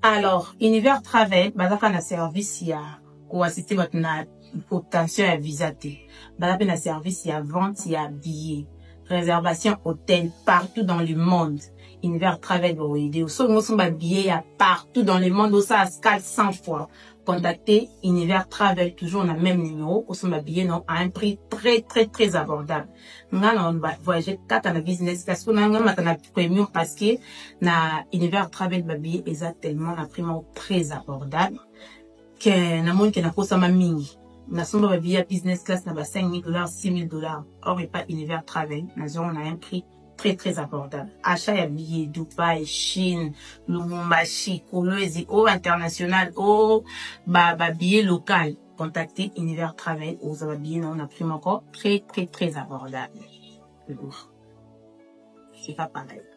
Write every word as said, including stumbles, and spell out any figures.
Alors, Univers Travel, bazaka na service ya ko assister votre na potentiel à visa te. Bazaka na service ya vente ya billets, réservation hôtel partout dans le monde. Univers Travel va vous aider. So nous sommes billets ya partout dans le monde, ça quatre cents fois. Contactez Univers Travel, toujours on a même numéro, au sommet billet non à un prix très très très abordable. Nous on va voyager quatre en business class, on a un premium parce que na Univers Travel billet est tellement un prix très abordable que na monde qui n'a pas ça mingi. Na somba billet business class na ba cinq mille dollars, six mille dollars. Or et pas Univers Travel, na on a un prix très très abordable. Achat ya billets Dubaï, Chine, Lubumbashi, Kolwezi, au international, au ba ba billet local. Contactez Univers Travel, vous avez billet on a pris encore très très très abordable. C'est pas pareil.